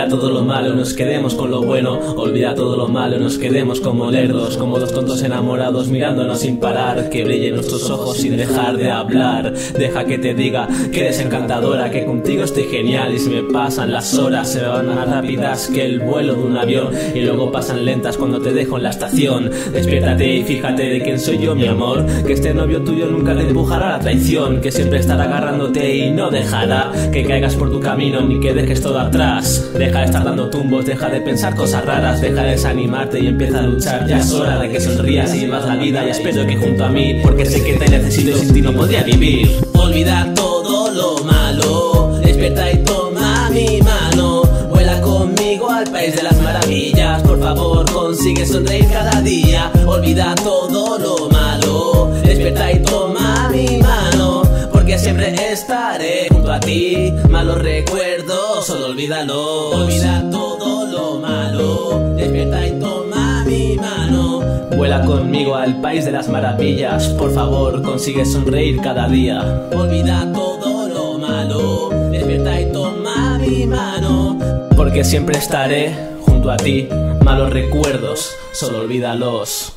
Olvida todo lo malo, nos quedemos con lo bueno. Olvida todo lo malo, nos quedemos como lerdos, como dos tontos enamorados mirándonos sin parar. Que brillen nuestros ojos sin dejar de hablar. Deja que te diga que eres encantadora, que contigo estoy genial. Y si me pasan las horas se me van más rápidas que el vuelo de un avión, y luego pasan lentas cuando te dejo en la estación. Despiértate y fíjate de quién soy yo, mi amor. Que este novio tuyo nunca le empujará a la traición, que siempre estará agarrándote y no dejará que caigas por tu camino ni que dejes todo atrás. Deja de estar dando tumbos, deja de pensar cosas raras, deja de desanimarte y empieza a luchar. Ya es hora de que sonrías y vivas la vida, y espero que junto a mí, porque sé que te necesito y sin ti no podría vivir. Olvida todo lo malo, despierta y toma mi mano. Vuela conmigo al país de las maravillas, por favor consigue sonreír cada día. Olvida todo lo malo, despierta y toma mi mano, porque siempre estaré junto a ti. Malos recuerdos, solo olvídalo. Olvida todo lo malo, despierta y toma mi mano. Vuela conmigo al país de las maravillas, por favor consigue sonreír cada día. Olvida todo lo malo, despierta y toma mi mano, porque siempre estaré junto a ti. Malos recuerdos, solo olvídalos.